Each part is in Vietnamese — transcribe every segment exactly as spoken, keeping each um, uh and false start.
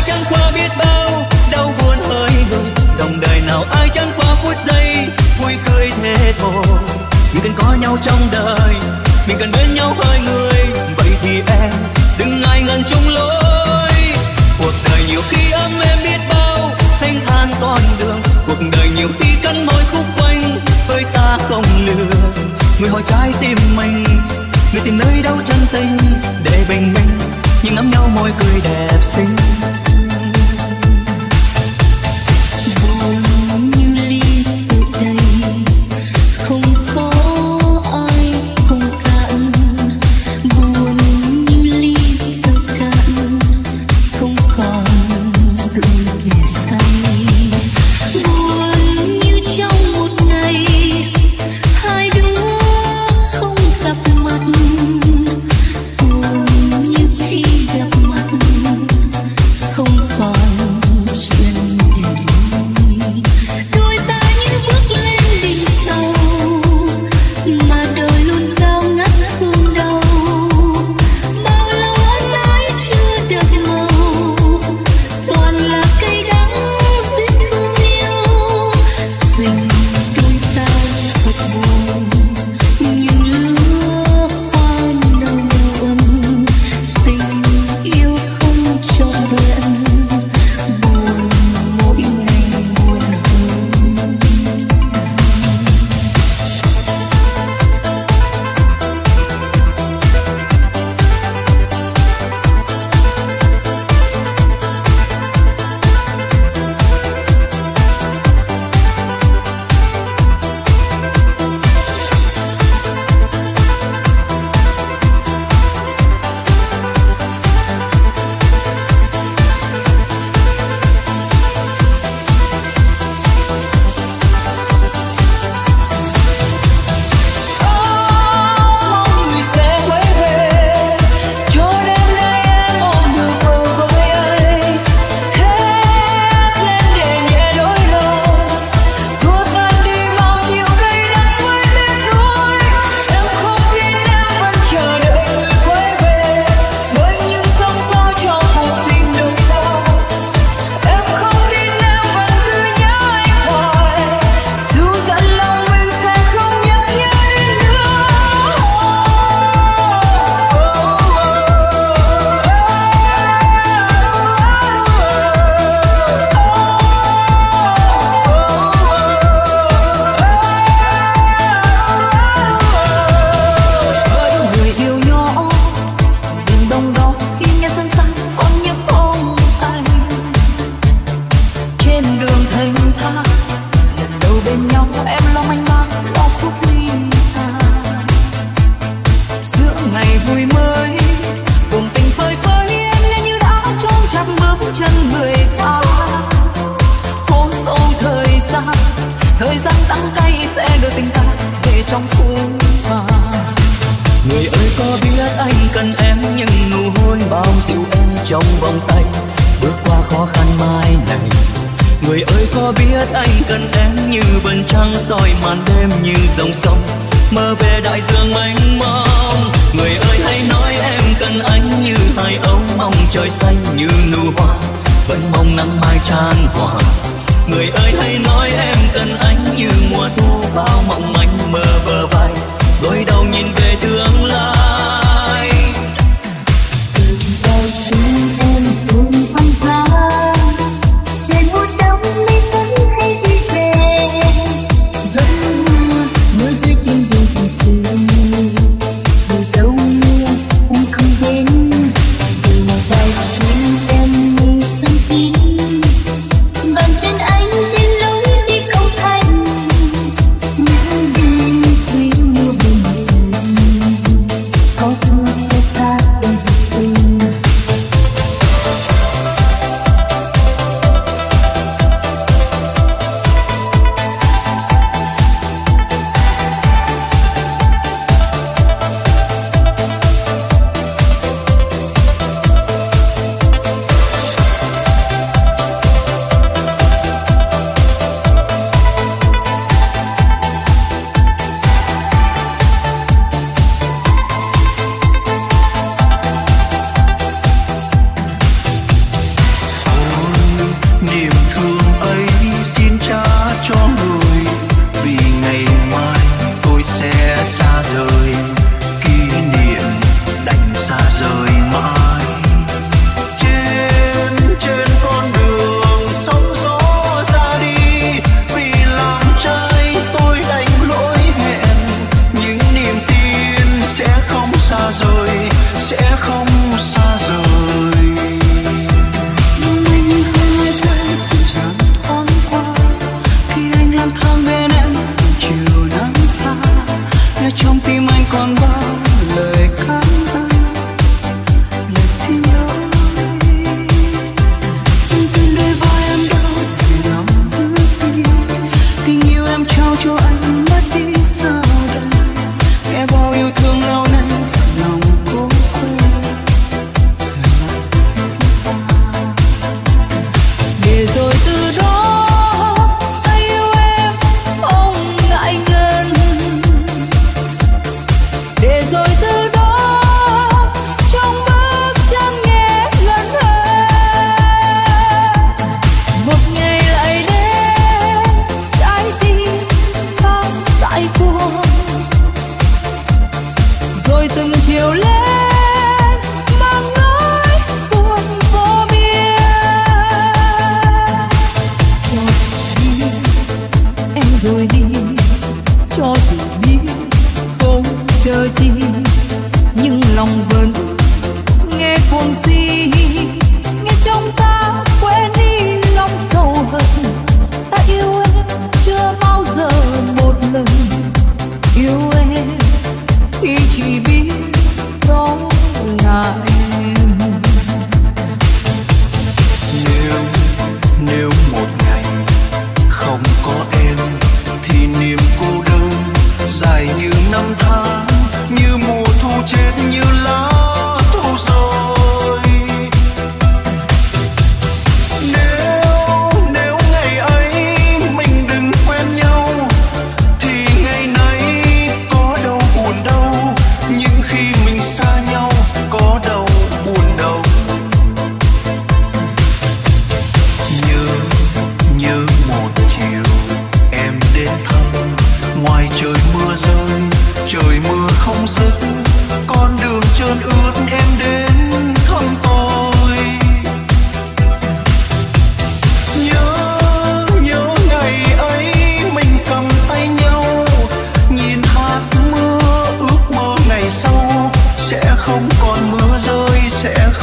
chẳng qua biết bao đau buồn hơi người, dòng đời nào ai chẳng qua phút giây vui cười thế thôi. Mình cần có nhau trong đời, mình cần bên nhau hơi người, vậy thì em đừng ngại ngần chung lối. Cuộc đời nhiều khi ấm em biết bao thanh thang con đường, cuộc đời nhiều khi cắn môi khúc quanh với ta không lừa. Người hỏi trái tim mình, người tìm nơi đâu chân tình để bình minh, nhưng ngắm nhau môi cười đẹp xinh. Buồn như ly rượu đầy, không có ai cùng cạn. Buồn như ly rượu cạn, không còn rượu để say. Buồn như trong một ngày hai đứa không gặp mặt. Buồn như khi gặp mặt không còn chuyện để vui. Đôi ta như bước lên đỉnh sâu, mà đời luôn cao ngất thương đau. Bao lâu ân ái chưa được màu, toàn là cây đắng giết thương yêu. Tình đôi ta thật buồn như lứa hoa nồng ấm, tình yêu không trọn vẹn, buồn mỗi ngày buồn hơn. Thời gian đắng cay sẽ đưa tình ta về trong phút vàng. Người ơi có biết anh cần em, nhưng nụ hôn bao dịu em trong vòng tay bước qua khó khăn mai này. Người ơi có biết anh cần em, như vầng trăng soi màn đêm, như dòng sông mơ về đại dương mênh mông. Người ơi hãy nói em cần anh, như hai âu mong trời xanh, như nụ hoa vẫn mong nắng mai tràn hòa. Người ơi hãy nói em cần anh, như mùa thu bao mộng manh mơ bờ vai, gối đầu nhìn về tương lai. Từ đầu tim em cùng phong giá, trời mùa đông mây vẫn hay đi về. Vẫn mưa mưa rơi trên đường tình thương, từ đâu mưa em không đến. Từ đầu tim em như sân tin, bàn chân anh trên lối đi không thành. Những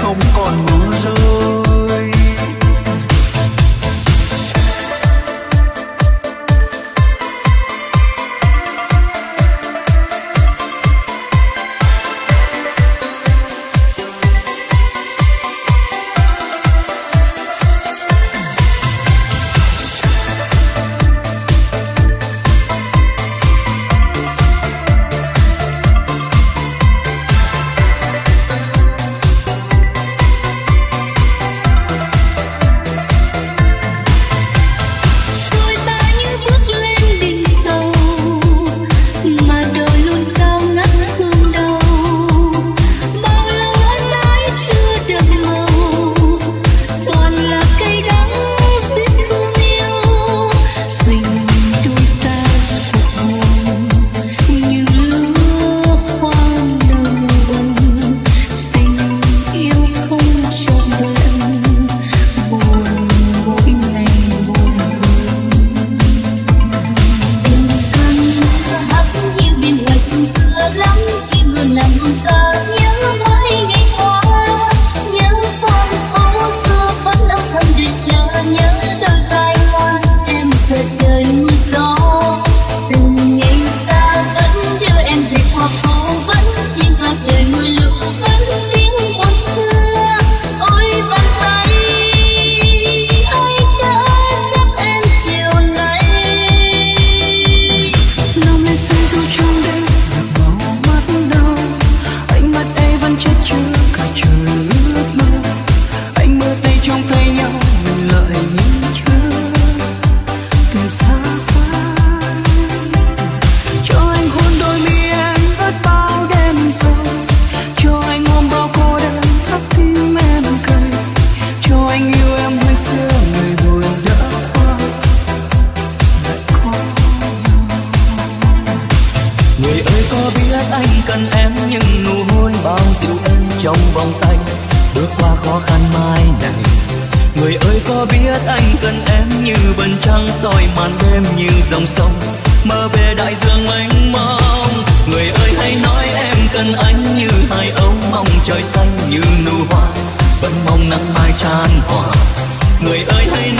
không còn mưa rơi. Trời xanh như nụ hoa vẫn mong nắng mai tràn hòa. Người ơi hãy